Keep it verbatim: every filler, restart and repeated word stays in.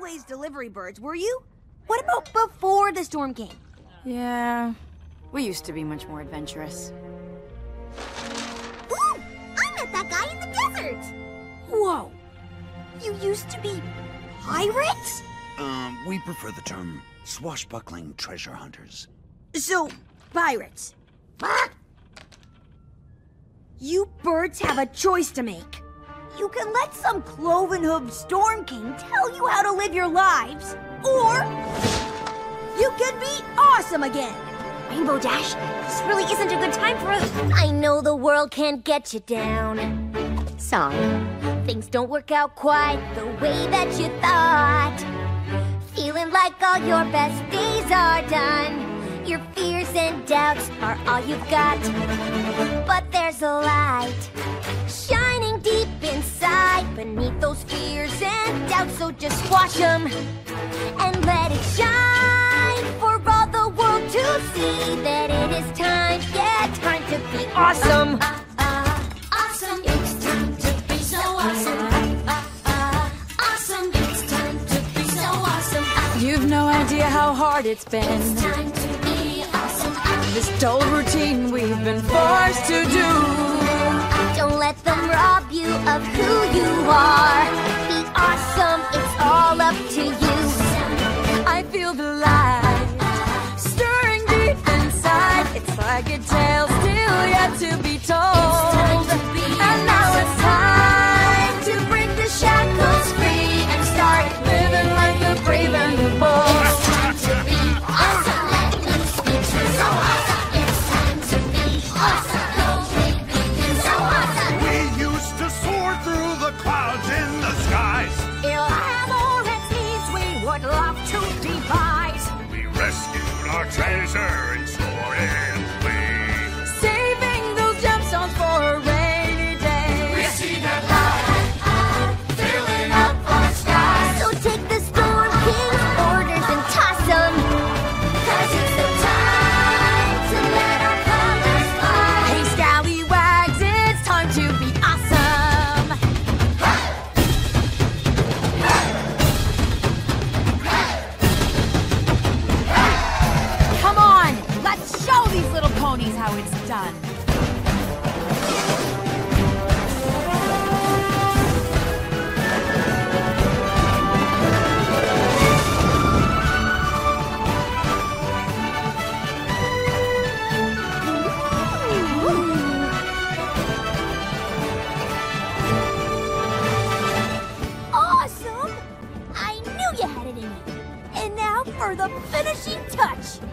always delivery birds, were you? What about before the storm came? Yeah, we used to be much more adventurous. Ooh! I met that guy in the desert! Whoa! You used to be pirates? Um, we prefer the term swashbuckling treasure hunters. So, pirates. You birds have a choice to make. You can let some cloven-hooved Storm King tell you how to live your lives, or you can be awesome again. Rainbow Dash, this really isn't a good time for us. I know the world can't get you down. Sorry, things don't work out quite the way that you thought. Feeling like all your best days are done. Your fears and doubts are all you've got. But there's a light shining deep inside beneath those fears and doubts. So just squash them and let it shine for all the world to see that it is time, yeah, time to be awesome. Uh, uh, uh, awesome. It's time to be so awesome. Uh, uh, awesome. It's time to be so awesome. Uh, You've no idea how hard it's been. it's time to be awesome. Uh, This dull routine we've been forced to do. Don't let them rob you of who you are. Be awesome, it's all up to you. I feel the light stirring deep inside. It's like a tale still yet to be told. And now it's time to break the shackles free and start living like the brave and the bold. It's time to be awesome. Let loose, it's so awesome. It's time to be awesome. Go big, big, and so awesome. We used to soar through the clouds in the skies. Illamities we would love to devise. We rescued our treasure and stored it away. Saving those gemstones for a rainy day. We see that light filling up our skies. So take the Storm King's orders and toss them. 'Cause it's the time to let our colors fly. Hey, scallywags, it's time to be awesome. Come on, let's show these little ponies how it's done. Awesome! I knew you had it in you. And now for the finishing touch.